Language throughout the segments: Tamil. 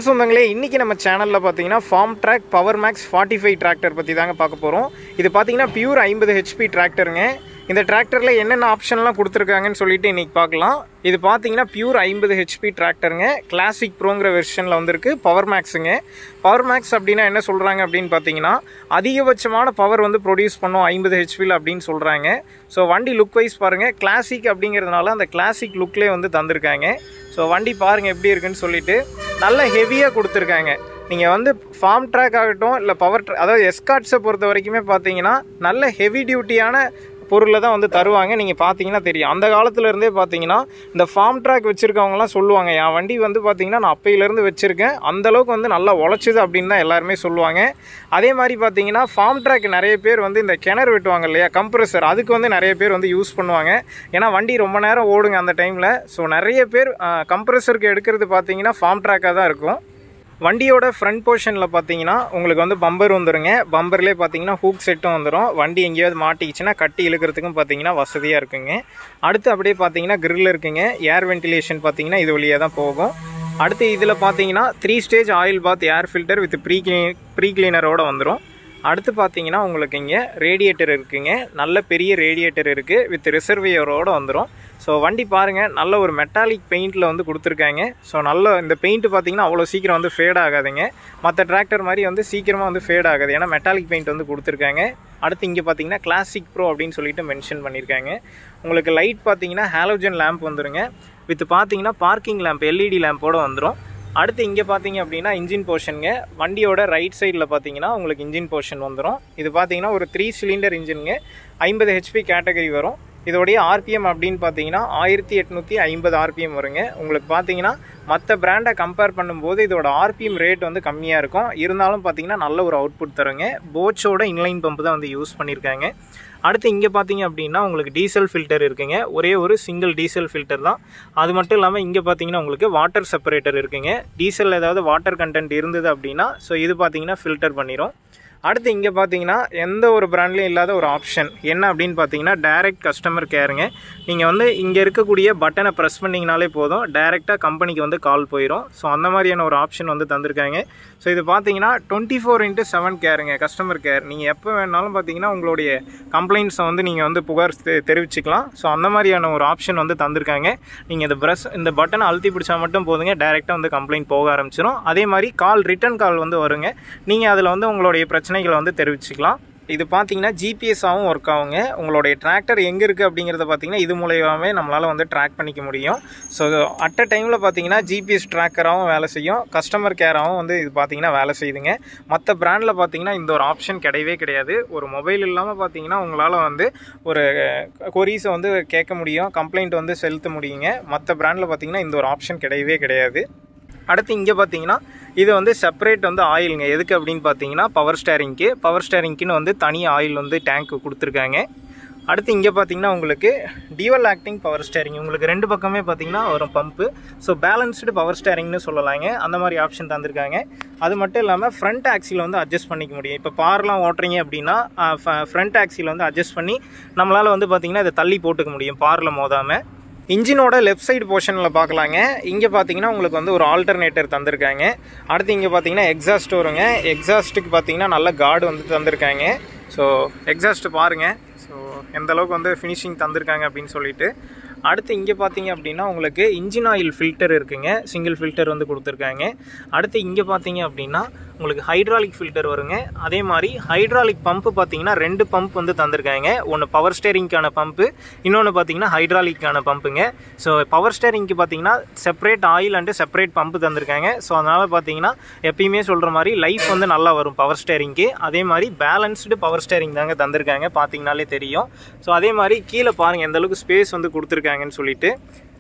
வணக்கம் சொந்தங்களே, இன்றைக்கி நம்ம சேனலில் பார்த்தீங்கன்னா Farmtrac Power Maxx 45 tractor பற்றி தாங்க பார்க்க போகிறோம். இது பார்த்தீங்கன்னா பியூர் 50 HP டிராக்டருங்க. இந்த டிராக்டரில் என்னென்ன ஆப்ஷன்லாம் கொடுத்துருக்காங்கன்னு சொல்லிட்டு இன்றைக்கி பார்க்கலாம். இது பார்த்தீங்கன்னா பியூர் 50 HP டிராக்டருங்க. கிளாசிக் ப்ரோங்கிற வெர்ஷனில் வந்திருக்கு. பவர் மேக்ஸுங்க. பவர் மேக்ஸ் அப்படின்னா என்ன சொல்கிறாங்க அப்படின்னு பார்த்தீங்கன்னா, அதிகபட்சமான பவர் வந்து ப்ரொடியூஸ் பண்ணும் 50 HPயில் அப்படின்னு சொல்கிறாங்க. ஸோ வண்டி லுக் வைஸ் பாருங்கள், கிளாசிக் அப்படிங்கிறதுனால அந்த கிளாசிக் லுக்லேயே வந்து தந்திருக்காங்க. ஸோ வண்டி பாருங்கள் எப்படி இருக்குன்னு சொல்லிட்டு நல்ல ஹெவியாக கொடுத்துருக்காங்க. நீங்கள் வந்து ஃபார்ம் ட்ராக் ஆகட்டும் இல்லை பவர் ட்ராக், அதாவது எஸ்கார்ட்ஸை பொறுத்த வரைக்குமே பார்த்தீங்கன்னா நல்ல ஹெவி டியூட்டியான பொருளை தான் வந்து தருவாங்க. நீங்கள் பார்த்தீங்கன்னா தெரியும், அந்த காலத்துலேருந்தே பார்த்தீங்கன்னா இந்த ஃபார்ம் ட்ராக் வச்சுருக்கவங்கலாம் சொல்லுவாங்க, என் வண்டி வந்து பார்த்தீங்கன்னா நான் அப்பையிலேருந்து வச்சுருக்கேன், அந்தளவுக்கு வந்து நல்லா உழைச்சிது அப்படின்னு தான் எல்லாருமே சொல்லுவாங்க. அதே மாதிரி பார்த்தீங்கன்னா ஃபார்ம் ட்ராக் நிறைய பேர் வந்து இந்த கிணறு வெட்டுவாங்க இல்லையா, கம்ப்ரெசர், அதுக்கு வந்து நிறைய பேர் வந்து யூஸ் பண்ணுவாங்க. ஏன்னா வண்டி ரொம்ப நேரம் ஓடுங்க அந்த டைமில். ஸோ நிறைய பேர் கம்ப்ரெசருக்கு எடுக்கிறது பார்த்தீங்கன்னா ஃபார்ம் ட்ராக்காக தான் இருக்கும். வண்டியோட ஃப்ரண்ட் போர்ஷனில் பார்த்தீங்கன்னா உங்களுக்கு வந்து பம்பர் வந்துடுங்க. பம்பர்லேயே பார்த்தீங்கன்னா ஹூக் செட்டும் வந்துடும். வண்டி எங்கேயாவது மாட்டிக்கிச்சுன்னா கட்டி இழுக்கிறதுக்கும் பார்த்தீங்கன்னா வசதியாக இருக்குங்க. அடுத்து அப்படியே பார்த்தீங்கன்னா கிரில் இருக்குங்க. ஏர் வென்டிலேஷன் பார்த்தீங்கன்னா இது வழியாக தான் போகும். அடுத்து இதில் பார்த்தீங்கன்னா 3 stage oil bath air filter with pre கிளீனரோடு வந்துடும். அடுத்து பார்த்தீங்கன்னா உங்களுக்கு இங்கே ரேடியேட்டர் இருக்குங்க. நல்ல பெரிய ரேடியேட்டர் இருக்குது, வித் ரிசர்வியரோடு வந்துடும். ஸோ வண்டி பாருங்கள், நல்ல ஒரு மெட்டாலிக் பெயிண்டில் வந்து கொடுத்துருக்காங்க. ஸோ நல்ல இந்த பெயிண்ட் பார்த்தீங்கன்னா அவ்வளோ சீக்கிரம் வந்து ஃபேட் ஆகாதுங்க. மற்ற டிராக்டர் மாதிரி வந்து சீக்கிரமாக வந்து ஃபேட் ஆகாது, ஏன்னா மெட்டாலிக் பெயிண்ட் வந்து கொடுத்துருக்காங்க. அடுத்து இங்கே பார்த்தீங்கன்னா கிளாசிக் ப்ரோ அப்படின்னு சொல்லிட்டு மென்ஷன் பண்ணியிருக்காங்க. உங்களுக்கு லைட் பார்த்தீங்கன்னா ஹாலோஜன் லேம்ப் வந்துடுங்க, வித் பார்த்தீங்கன்னா பார்க்கிங் லேம்ப் LED லேம்போடு வந்துடும். அடுத்து இங்கே பார்த்தீங்க அப்படின்னா இன்ஜின் போர்ஷனுங்க. வண்டியோட ரைட் சைடில் பார்த்தீங்கன்னா உங்களுக்கு இன்ஜின் போர்ஷன் வந்துடும். இது பார்த்தீங்கன்னா ஒரு 3 சிலிண்டர் இன்ஜினுங்க. 50 HP கேட்டகரி வரும். இதோடைய RPM அப்படின்னு பார்த்தீங்கன்னா 1850 RPM வருங்க. உங்களுக்கு பார்த்தீங்கன்னா மற்ற பிராண்டை கம்பேர் பண்ணும்போது இதோட RPM ரேட் வந்து கம்மியாக இருக்கும். இருந்தாலும் பார்த்தீங்கன்னா நல்ல ஒரு அவுட்புட் தருங்க. போட்ஸோட இன்லைன் பம்பு தான் வந்து யூஸ் பண்ணியிருக்காங்க. அடுத்து இங்கே பார்த்தீங்க அப்படின்னா உங்களுக்கு டீசல் ஃபில்டர் இருக்குங்க. ஒரே ஒரு சிங்கிள் டீசல் ஃபில்டர் தான். அது மட்டும் இல்லாமல் இங்கே பார்த்தீங்கன்னா உங்களுக்கு வாட்டர் செப்பரேட்டர் இருக்குங்க. டீசல் ஏதாவது வாட்டர் கண்டென்ட் இருந்தது அப்படின்னா ஸோ இது பார்த்தீங்கன்னா ஃபில்டர் பண்ணிடும். அடுத்து இங்கே பார்த்தீங்கன்னா எந்த ஒரு பிராண்ட்லேயும் இல்லாத ஒரு ஆப்ஷன் என்ன அப்படின்னு பார்த்தீங்கன்னா டைரக்ட் கஸ்டமர் கேருங்க. நீங்கள் வந்து இங்கே இருக்கக்கூடிய பட்டனை ப்ரெஸ் பண்ணிங்கனாலே போதும், டைரெக்டாக கம்பெனிக்கு வந்து கால் போயிடும். ஸோ அந்த மாதிரியான ஒரு ஆப்ஷன் வந்து தந்திருக்காங்க. ஸோ இது பார்த்தீங்கன்னா 24/7 கேருங்க, கஸ்டமர் கேர். நீங்கள் எப்போ வேணாலும் பார்த்தீங்கன்னா உங்களுடைய கம்ப்ளைண்ட்ஸை வந்து நீங்கள் வந்து புகார் தெரிவிச்சுக்கலாம். ஸோ அந்த மாதிரியான ஒரு ஆப்ஷன் வந்து தந்திருக்காங்க. நீங்கள் இந்த பட்டனை அழுத்தி பிடிச்சா மட்டும் போதுங்க, டைரெக்டாக வந்து கம்ப்ளைண்ட் போக ஆரம்பிச்சிடும். அதே மாதிரி ரிட்டர்ன் கால் வந்து வருங்க. நீங்கள் அதில் வந்து உங்களுடைய பிரச்சனைகளை வந்து தெரிவிச்சுக்கலாம். இது பார்த்தீங்கன்னா ஜிபிஎஸ்ஸாகவும் ஒர்க் ஆகுங்க. உங்களுடைய டிராக்டர் எங்கே இருக்குது அப்படிங்கிறத பார்த்தீங்கன்னா இது மூலமாகவே நம்மளால் வந்து ட்ராக் பண்ணிக்க முடியும். ஸோ அட் அ டைமில் பார்த்தீங்கன்னா ஜிபிஎஸ் ட்ராக்கராகவும் வேலை செய்யும், கஸ்டமர் கேராகவும் வந்து இது பார்த்தீங்கன்னா வேலை செய்யுதுங்க. மற்ற பிராண்டில் பார்த்தீங்கன்னா இந்த ஒரு ஆப்ஷன் கிடையவே கிடையாது. ஒரு மொபைல் இல்லாமல் பார்த்தீங்கன்னா உங்களால் வந்து ஒரு கொரீஸை வந்து கேட்க முடியும், கம்ப்ளைண்ட் வந்து செலுத்த முடியுங்க. மற்ற பிராண்டில் பார்த்தீங்கன்னா இந்த ஒரு ஆப்ஷன் கிடையவே கிடையாது. அடுத்து இங்கே பார்த்தீங்கன்னா இது வந்து செப்பரேட் வந்து ஆயிலுங்க. எதுக்கு அப்படின்னு பார்த்தீங்கன்னா பவர் ஸ்டேரிங்க்குன்னு வந்து தனி ஆயில் வந்து டேங்க்கு கொடுத்துருக்காங்க. அடுத்து இங்கே பார்த்தீங்கன்னா உங்களுக்கு டியூவல் ஆக்டிங் பவர் ஸ்டேரிங். உங்களுக்கு 2 பக்கமே பார்த்தீங்கன்னா வரும் பம்பு. ஸோ பேலன்ஸ்டு பவர் ஸ்டேரிங்னு சொல்லலாங்க. அந்த மாதிரி ஆப்ஷன் தந்திருக்காங்க. அது மட்டும் இல்லாமல் ஃப்ரண்ட் ஆக்சில் வந்து அட்ஜஸ்ட் பண்ணிக்க முடியும். இப்போ பார்லாம் ஓட்டுறீங்க அப்படின்னா ஃப்ரண்ட் ஆக்சில் வந்து அட்ஜஸ்ட் பண்ணி நம்மளால் வந்து பார்த்தீங்கன்னா இதை தள்ளி போட்டுக்க முடியும், பாரில் மோதாமல். இன்ஜினோட லெஃப்ட் சைடு போர்ஷனில் பார்க்கலாங்க. இங்கே பார்த்தீங்கன்னா உங்களுக்கு வந்து ஒரு ஆல்டர்னேட்டர் தந்திருக்காங்க. அடுத்து இங்கே பார்த்தீங்கன்னா எக்ஸாஸ்ட் வருங்க. எக்ஸாஸ்ட்டுக்கு பார்த்தீங்கன்னா நல்ல கார்டு வந்து தந்திருக்காங்க. ஸோ எக்ஸாஸ்ட்டு பாருங்கள், ஸோ எந்த அளவுக்கு வந்து ஃபினிஷிங் தந்திருக்காங்க அப்படின்னு சொல்லிட்டு. அடுத்து இங்கே பார்த்தீங்க அப்படின்னா உங்களுக்கு இன்ஜின் ஆயில் ஃபில்டர் இருக்குங்க. சிங்கிள் ஃபில்டர் வந்து கொடுத்துருக்காங்க. அடுத்து இங்கே பார்த்தீங்க அப்படின்னா உங்களுக்கு ஹைட்ராலிக் ஃபில்டர் வருங்க. அதே மாதிரி ஹைட்ராலிக் பம்பு பார்த்தீங்கன்னா 2 பம்ப் வந்து தந்திருக்காங்க. ஒன்று பவர் ஸ்டேரிங்க்கான பம்பு, இன்னொன்று பார்த்தீங்கன்னா ஹைட்ராலிக்கான பம்புங்க. ஸோ பவர் ஸ்டேரிங்க்கு பார்த்தீங்கன்னா separate oil and separate pump தந்திருக்காங்க. ஸோ அதனால் பார்த்தீங்கன்னா எப்பயுமே சொல்கிற மாதிரி லைஃப் வந்து நல்லா வரும் பவர் ஸ்டேரிங்க்கு. அதே மாதிரி பேலன்ஸ்டு பவர் ஸ்டேரிங் தாங்க தந்திருக்காங்க, பார்த்தீங்கனாலே தெரியும். ஸோ அதே மாதிரி கீழே பாருங்கள் எந்த அளவுக்கு ஸ்பேஸ் வந்து கொடுத்துருக்காங்கன்னு சொல்லிட்டு.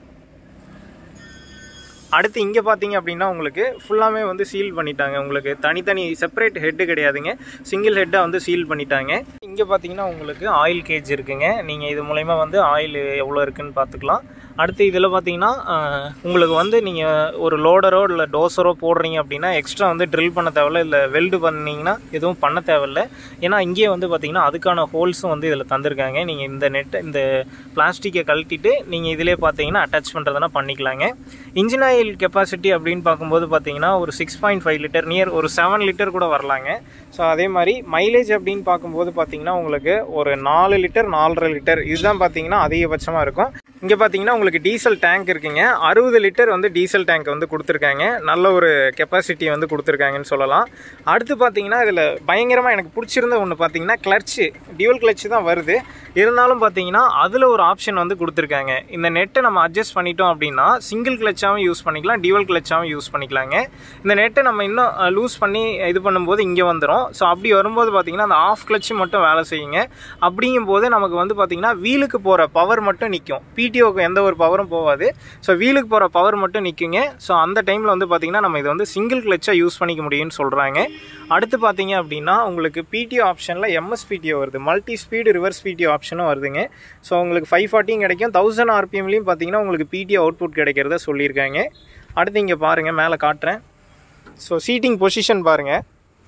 அடுத்து இங்கே பார்த்தீங்க அப்படின்னா உங்களுக்கு ஃபுல்லாமே வந்து சீல் பண்ணிட்டாங்க. உங்களுக்கு தனித்தனி செப்பரேட் ஹெட்டு கிடையாதுங்க, சிங்கிள் ஹெட்டாக வந்து சீல் பண்ணிட்டாங்க. இங்கே பார்த்தீங்கன்னா உங்களுக்கு ஆயில் கேஜ் இருக்குங்க. நீங்கள் இது மூலயமா வந்து ஆயில் எவ்வளோ இருக்குதுன்னு பார்த்துக்கலாம். அடுத்து இதில் பார்த்தீங்கன்னா உங்களுக்கு வந்து நீங்கள் ஒரு லோடரோ இல்லை டோசரோ போடுறீங்க அப்படின்னா எக்ஸ்ட்ரா வந்து ட்ரில் பண்ண தேவையில்ல, இல்லை வெல்டு பண்ணிங்கன்னா எதுவும் பண்ண தேவையில்லை. ஏன்னா இங்கேயே வந்து பார்த்திங்கன்னா அதுக்கான ஹோல்ஸும் வந்து இதில் தந்திருக்காங்க. நீங்கள் இந்த பிளாஸ்டிக்கை கழட்டிட்டு நீங்கள் இதிலே பார்த்தீங்கன்னா அட்டாச் பண்ணுறதுனா பண்ணிக்கலாங்க. இன்ஜின் ஆயில் கெப்பாசிட்டி அப்படின்னு பார்க்கும்போது பார்த்தீங்கன்னா ஒரு 6.5 லிட்டர், நியர் ஒரு 7 லிட்டர் கூட வரலாங்க. ஸோ அதே மாதிரி மைலேஜ் அப்படின்னு பார்க்கும்போது பார்த்தீங்கன்னா உங்களுக்கு ஒரு 4 லிட்டர் 4.5 லிட்டர் இதுதான் பார்த்தீங்கன்னா அதிகபட்சமாக இருக்கும். இங்கே பார்த்தீங்கன்னா உங்களுக்கு டீசல் டேங்க் இருக்குங்க. 60 லிட்டர் வந்து டீசல் டேங்க் வந்து கொடுத்துருக்காங்க. நல்ல ஒரு கெப்பாசிட்டி வந்து கொடுத்துருக்காங்கன்னு சொல்லலாம். அடுத்து பார்த்தீங்கன்னா இதில் பயங்கரமாக எனக்கு பிடிச்சிருந்த ஒன்று பார்த்தீங்கன்னா கிளர்ச்சி, டியூவல் கிளட்ச் தான் வருது. இருந்தாலும் பார்த்தீங்கன்னா அதில் ஒரு ஆப்ஷன் வந்து கொடுத்துருக்காங்க. இந்த நெட்டை நம்ம அட்ஜஸ்ட் பண்ணிட்டோம் அப்படின்னா சிங்கிள் கிளச்சாகவும் யூஸ் பண்ணிக்கலாம், டியூவல் கிளச்சாகவும் யூஸ் பண்ணிக்கலாங்க. இந்த நெட்டை நம்ம இன்னும் லூஸ் பண்ணி இது பண்ணும்போது இங்கே வந்துடும். ஸோ அப்படி வரும்போது பார்த்தீங்கன்னா அந்த ஆஃப் கிளச்சு மட்டும் வேலை செய்யுங்க. அப்படிங்கும்போது நமக்கு வந்து பார்த்தீங்கன்னா வீலுக்கு போகிற பவர் மட்டும் நிற்கும், பிடிஓக்கு எந்த ஒரு பவரும் போகாது. ஸோ வீலுக்கு போகிற பவர் மட்டும் நிற்குங்க. ஸோ அந்த டைமில் வந்து பார்த்திங்கன்னா நம்ம இதை வந்து சிங்கிள் கிளச்சாக யூஸ் பண்ணிக்க முடியும்னு சொல்கிறாங்க. அடுத்து பார்த்தீங்க அப்படின்னா உங்களுக்கு பிடிஓ ஆப்ஷனில் எம்எஸ்பிடிஓ வருது, மல்டி ஸ்பீடு ரிவர்ஸ் பிடிஓ ஆப்ஷனும் வருதுங்க. ஸோ உங்களுக்கு 540 கிடைக்கும். 1000 RPMலையும் பார்த்தீங்கன்னா உங்களுக்கு பிடிஓ அவுட்புட் கிடைக்கிறத சொல்லியிருக்காங்க. அடுத்து இங்கே பாருங்கள், மேலே காட்டுறேன். ஸோ சீட்டிங் பொசிஷன் பாருங்கள்.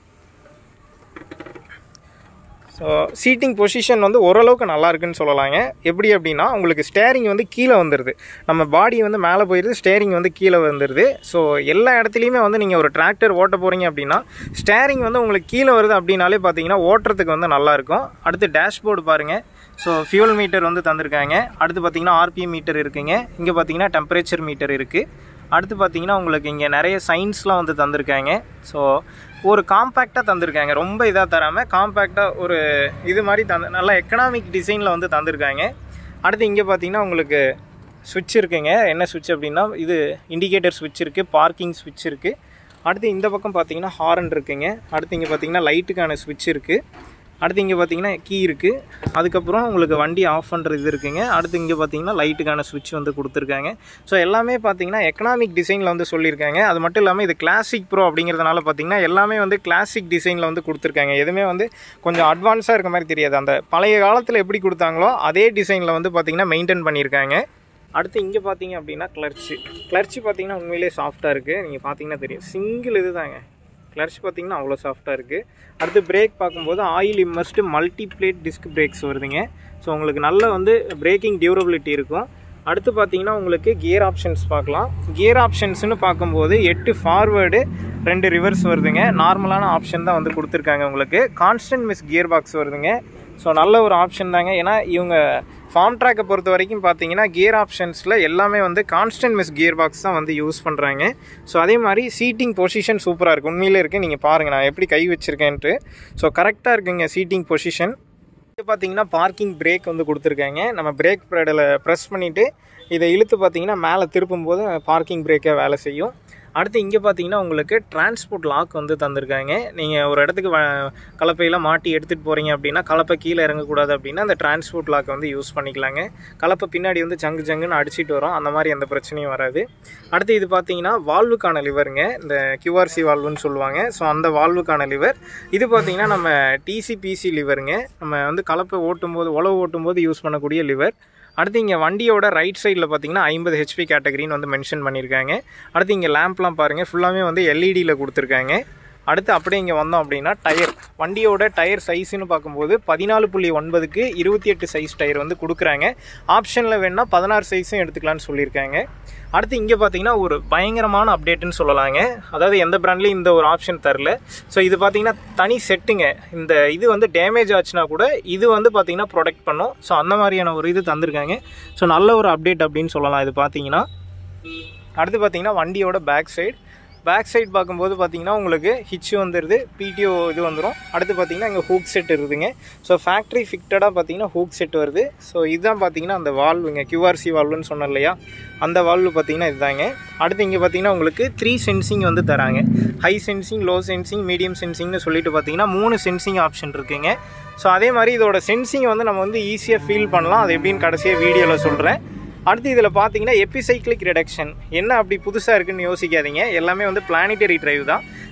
ஸோ சீட்டிங் பொசிஷன் வந்து ஓரளவுக்கு நல்லா இருக்குன்னு சொல்லலாங்க. எப்படி அப்படின்னா உங்களுக்கு ஸ்டேரிங் வந்து கீழே வந்துடுது, நம்ம பாடி வந்து மேலே போயிடுது, ஸ்டேரிங் வந்து கீழே வந்துடுது. ஸோ எல்லா இடத்துலையுமே வந்து நீங்கள் ஒரு டிராக்டர் ஓட்ட போகிறீங்க அப்படின்னா ஸ்டேரிங் வந்து உங்களுக்கு கீழே வருது அப்படின்னாலே பார்த்தீங்கன்னா ஓட்டுறதுக்கு வந்து நல்லாயிருக்கும். அடுத்து டேஷ்போர்டு பாருங்கள். ஸோ ஃபியூல் மீட்டர் வந்து தந்திருக்காங்க. அடுத்து பார்த்தீங்கன்னா ஆர்பிஎம் மீட்டர் இருக்குங்க. இங்கே பார்த்தீங்கன்னா டெம்பரேச்சர் மீட்டர் இருக்குது. அடுத்து பார்த்தீங்கன்னா உங்களுக்கு இங்கே நிறைய சைன்ஸ்லாம் வந்து தந்திருக்காங்க. ஸோ ஒரு காம்பேக்டாக தந்திருக்காங்க, ரொம்ப இதாக தராமல் காம்பேக்டாக ஒரு இது மாதிரி நல்லா எக்கனாமிக் டிசைனில் வந்து தந்திருக்காங்க. அடுத்து இங்கே பார்த்தீங்கன்னா உங்களுக்கு ஸ்விட்ச் இருக்குங்க. என்ன ஸ்விட்ச் அப்படின்னா இது இண்டிகேட்டர் ஸ்விட்ச் இருக்குது, பார்க்கிங் ஸ்விட்ச் இருக்குது. அடுத்து இந்த பக்கம் பார்த்தீங்கன்னா ஹாரன் இருக்குங்க. அடுத்து இங்கே பார்த்தீங்கன்னா லைட்டுக்கான ஸ்விட்ச் இருக்குது. அடுத்து இங்கே பார்த்தீங்கன்னா கீ இருக்குது. அதுக்கப்புறம் உங்களுக்கு வண்டி ஆஃப் பண்ணுறது இது இருக்குங்க. அடுத்து இங்கே பார்த்தீங்கன்னா லைட்டுக்கான ஸ்விட்ச் வந்து கொடுத்துருக்காங்க. ஸோ எல்லாமே பார்த்தீங்கன்னா எக்கனாமிக் டிசைனில் வந்து சொல்லியிருக்காங்க. அது மட்டும் இல்லாமல் இது கிளாசிக் ப்ரோ அப்படிங்கிறதுனால பார்த்தீங்கன்னா எல்லாமே வந்து கிளாசிக் டிசைனில் வந்து கொடுத்துருக்காங்க. எதுவுமே வந்து கொஞ்சம் அட்வான்ஸாக இருக்க மாதிரி தெரியாது. அந்த பழைய காலத்தில் எப்படி கொடுத்தாங்களோ அதே டிசைனில் வந்து பார்த்தீங்கன்னா மெயின்டைன் பண்ணியிருக்காங்க. அடுத்து இங்கே பார்த்தீங்க அப்படின்னா கிளர்ச்சி பார்த்தீங்கன்னா உண்மையிலே சாஃப்டாக இருக்குது. நீங்கள் பார்த்தீங்கன்னா தெரியும், சிங்கிள் இது தாங்க. கிளர்ச்சி பார்த்தீங்கன்னா அவ்வளோ சாஃப்டாக இருக்குது. அடுத்து பிரேக் பார்க்கும்போது oil immersed multi plate disc brakes வருதுங்க. ஸோ உங்களுக்கு நல்ல வந்து பிரேக்கிங் டியூரபிலிட்டி இருக்கும். அடுத்து பார்த்தீங்கன்னா உங்களுக்கு கியர் ஆப்ஷன்ஸ் பார்க்கலாம். கியர் ஆப்ஷன்ஸ்னு பார்க்கும்போது 8 ஃபார்வேர்டு 2 ரிவர்ஸ் வருதுங்க. நார்மலான ஆப்ஷன் தான் வந்து கொடுத்துருக்காங்க. உங்களுக்கு கான்ஸ்டன்ட் மிஸ் கியர் பாக்ஸ் வருதுங்க. ஸோ நல்ல ஒரு ஆப்ஷன் தாங்க. ஏன்னா இவங்க ஃபார்ம் ட்ராக்கை பொறுத்த வரைக்கும் பார்த்தீங்கன்னா கியர் ஆப்ஷன்ஸில் எல்லாமே வந்து கான்ஸ்டன்ட் மிஸ் கியர் பாக்ஸ் தான் வந்து யூஸ் பண்ணுறாங்க. ஸோ அதே மாதிரி சீட்டிங் பொசிஷன் சூப்பராக இருக்குது, உண்மையிலே இருக்குது. நீங்கள் பாருங்கள் நான் எப்படி கை வச்சுருக்கேன்ட்டு. ஸோ கரெக்டாக இருக்குங்க சீட்டிங் பொசிஷன். இது பார்த்தீங்கன்னா பார்க்கிங் பிரேக் வந்து கொடுத்துருக்காங்க. நம்ம பிரேக் பேடில் ப்ரெஸ் பண்ணிவிட்டு இதை இழுத்து பார்த்தீங்கன்னா மேலே திருப்பும்போது பார்க்கிங் பிரேக்கே வேலை செய்யும். அடுத்து இங்கே பார்த்தீங்கன்னா உங்களுக்கு டிரான்ஸ்போர்ட் லாக் வந்து தந்திருக்காங்க. நீங்கள் ஒரு இடத்துக்கு கலப்பையெல்லாம் மாட்டி எடுத்துகிட்டு போகிறீங்க அப்படின்னா கலப்பை கீழே இறங்கக்கூடாது அப்படின்னா அந்த டிரான்ஸ்போர்ட் லாக் வந்து யூஸ் பண்ணிக்கலாங்க. கலப்பை பின்னாடி வந்து ஜங்குன்னு அடிச்சிட்டு வரும், அந்த மாதிரி எந்த பிரச்சனையும் வராது. அடுத்து இது பார்த்தீங்கன்னா வால்வுக்கான லிவருங்க, இந்த QRC வால்வுன்னு சொல்லுவாங்க. ஸோ அந்த வால்வுக்கான லிவர். இது பார்த்தீங்கன்னா நம்ம TCPC லிவருங்க, நம்ம வந்து கலப்பை ஓட்டும்போது உழவு ஓட்டும்போது யூஸ் பண்ணக்கூடிய லிவர். அடுத்து இங்கே வண்டியோட ரைட் சைடில் பார்த்தீங்கன்னா 50 HP கேட்டகரின்னு வந்து மென்ஷன் பண்ணியிருக்காங்க. அடுத்து இங்கே லேம்ப்லாம் பாருங்கள், ஃபுல்லாமே வந்து LEDயில் கொடுத்துருக்காங்க. அடுத்து அப்படியே இங்கே வந்தோம் அப்படின்னா டயர், வண்டியோட டயர் சைஸ்ன்னு பார்க்கும்போது 14.9க்கு 28 சைஸ் டயர் வந்து கொடுக்குறாங்க. ஆப்ஷனில் வேணுன்னா 16 சைஸும் எடுத்துக்கலான்னு சொல்லியிருக்காங்க. அடுத்து இங்கே பார்த்தீங்கன்னா ஒரு பயங்கரமான அப்டேட்டுன்னு சொல்லலாங்க. அதாவது எந்த பிராண்ட்லேயும் இந்த ஒரு ஆப்ஷன் தரல. ஸோ இது பார்த்தீங்கன்னா தனி செட்டுங்க. இந்த இது வந்து டேமேஜ் ஆச்சுன்னா கூட இது வந்து பார்த்தீங்கன்னா ப்ரொடெக்ட் பண்ணும். ஸோ அந்த மாதிரியான ஒரு இது தந்திருக்காங்க. ஸோ நல்ல ஒரு அப்டேட் அப்படின்னு சொல்லலாம் இது பார்த்தீங்கன்னா. அடுத்து பார்த்தீங்கன்னா வண்டியோட பேக் சைடு பார்க்கும்போது பார்த்தீங்கன்னா உங்களுக்கு ஹிட்ச் வந்துடுது, PTO இது வந்துடும். அடுத்து பார்த்தீங்கன்னா இங்கே ஹூக் செட் இருக்குதுங்க. ஸோ ஃபேக்ட்ரி ஃபிக்டடாக பார்த்தீங்கன்னா ஹூக் செட் வருது. ஸோ இதுதான் பார்த்தீங்கன்னா அந்த வால்வுங்க, QRC வால்வுன்னு சொன்னோம் இல்லையா, அந்த வால்வு பார்த்தீங்கன்னா இதுதாங்க. அடுத்து இங்கே பார்த்தீங்கன்னா உங்களுக்கு 3 சென்சிங் வந்து தராங்க. High sensing, low sensing, medium சென்சிங்னு சொல்லிட்டு பார்த்தீங்கன்னா 3 சென்சிங் ஆப்ஷன் இருக்குங்க. ஸோ அதே மாதிரி இதோட சென்சிங் வந்து நம்ம வந்து ஈஸியாக ஃபீல் பண்ணலாம். அது எப்படின்னு கடைசியாக வீடியோவில் சொல்கிறேன். அடுத்து இதில் பார்த்தீங்கன்னா எபிசைக்ளிக் ரிடக்ஷன் என்ன அப்படி புதுசாக இருக்குன்னு யோசிக்காதீங்க. எல்லாமே வந்து பிளானிட்டரி டிரைவ் தான்.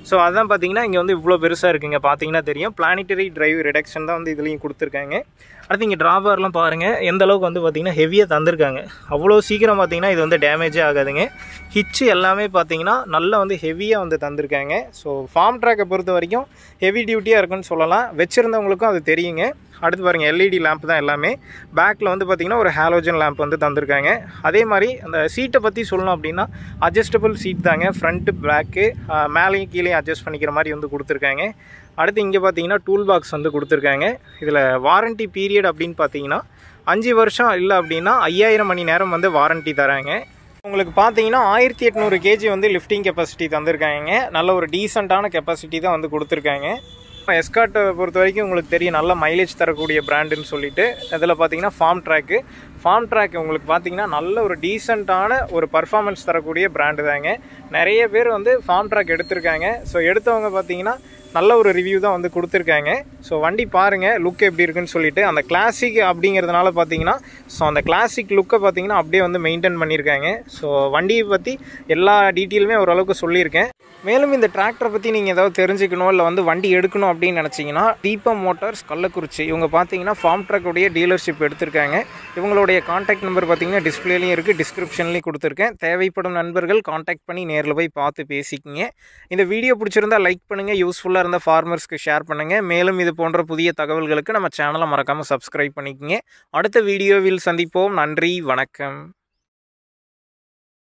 ஸோ அதான் பார்த்தீங்கன்னா இங்கே வந்து இவ்வளோ பெருசாக இருக்குங்க. பார்த்தீங்கன்னா தெரியும், பிளானிட்டரி டிரைவ் ரிடக்ஷன் தான் வந்து இதுலேயும் கொடுத்துருக்காங்க. அடுத்து இங்கே ட்ராபார்லாம் பாருங்கள் எந்த அளவுக்கு வந்து பார்த்திங்கன்னா ஹெவியாக தந்திருக்காங்க. அவ்வளோ சீக்கிரம் பார்த்திங்கன்னா இது வந்து டேமேஜே ஆகாதுங்க. ஹிட்ச்சு எல்லாமே பார்த்திங்கன்னா நல்லா வந்து ஹெவியாக வந்து தந்திருக்காங்க. ஸோ ஃபார்ம் ட்ராக்கை பொறுத்த வரைக்கும் ஹெவி டியூட்டியாக இருக்குன்னு சொல்லலாம். வச்சுருந்தவங்களுக்கும் அது தெரியுங்க. அடுத்து பாருங்கள் எல்இடி லேம்ப் தான் எல்லாமே. பேக்கில் வந்து பார்த்திங்கன்னா ஒரு ஹாலோஜன் லேம்ப் வந்து தந்திருக்காங்க. அதே மாதிரி அந்த சீட்டை பற்றி சொல்லணும் அப்படின்னா அட்ஜஸ்டபிள் சீட் தாங்க. ஃப்ரண்ட்டு பேக்கு மேலேயும் கீழே அட்ஜஸ்ட் பண்ணிக்கிற மாதிரி வந்து கொடுத்துருக்காங்க. அடுத்து இங்கே பார்த்தீங்கன்னா டூல் பாக்ஸ் வந்து கொடுத்துருக்காங்க. இதில் வாரண்ட்டி பீரியட் அப்படின்னு பார்த்தீங்கன்னா 5 வருஷம் இல்லை அப்படின்னா 5000 மணி நேரம் வந்து வாரண்ட்டி தராங்க. உங்களுக்கு பார்த்தீங்கன்னா 1800 கேஜி வந்து லிஃப்டிங் கெப்பாசிட்டி தந்திருக்காங்க. நல்ல ஒரு டீசெண்டான கெப்பாசிட்டி தான் வந்து கொடுத்துருக்காங்க. எஸ்கார்ட்டை பொறுத்த வரைக்கும் உங்களுக்கு தெரியும் நல்ல மைலேஜ் தரக்கூடிய பிராண்டுன்னு சொல்லிட்டு. இதில் பார்த்தீங்கன்னா ஃபார்ம் ட்ராக் உங்களுக்கு பார்த்தீங்கன்னா நல்ல ஒரு டீசெண்டான ஒரு பர்ஃபார்மன்ஸ் தரக்கூடிய பிராண்டு தாங்க. நிறைய பேர் வந்து ஃபார்ம் ட்ராக் எடுத்திருக்காங்க. ஸோ எடுத்தவங்க பார்த்தீங்கன்னா நல்ல ஒரு ரிவ்யூ தான் வந்து கொடுத்துருக்காங்க. ஸோ வண்டி பாருங்கள் லுக் எப்படி இருக்குன்னு சொல்லிட்டு. அந்த கிளாசிக் அப்படிங்கிறதுனால பார்த்தீங்கன்னா ஸோ அந்த கிளாசிக் லுக்கை பார்த்தீங்கன்னா அப்படியே வந்து மெயின்டைன் பண்ணியிருக்காங்க. ஸோ வண்டியை பற்றி எல்லா டீட்டெயிலுமே ஓரளவுக்கு சொல்லியிருக்கேன். மேலும் இந்த டிராக்டரை பற்றி நீங்கள் ஏதாவது தெரிஞ்சுக்கணும் இல்லை வந்து வண்டி எடுக்கணும் அப்படின்னு நினச்சிங்கன்னா தீபம் மோட்டார்ஸ் கள்ளக்குறிச்சி இவங்க பார்த்தீங்கன்னா ஃபார்ம் ட்ராக்குடைய டீலர்ஷிப் எடுத்திருக்காங்க. இவங்களுடைய காண்டாக்ட் நம்பர் பார்த்தீங்கன்னா டிஸ்பிளேலையும் இருக்குது, டிஸ்கிரிப்ஷன்லையும் கொடுத்துருக்கேன். தேவைப்படும் நண்பர்கள் காண்டாக்ட் பண்ணி நேரில் போய் பார்த்து பேசிக்கிங்க. இந்த வீடியோ பிடிச்சிருந்தால் லைக் பண்ணுங்கள், யூஸ்ஃபுல்லாக இருந்தால் ஃபார்மர்ஸ்க்கு ஷேர் பண்ணுங்கள். மேலும் இது போன்ற புதிய தகவல்களுக்கு நம்ம சேனலை மறக்காமல் சப்ஸ்கிரைப் பண்ணிக்கோங்க. அடுத்த வீடியோவில் சந்திப்போம். நன்றி, வணக்கம்.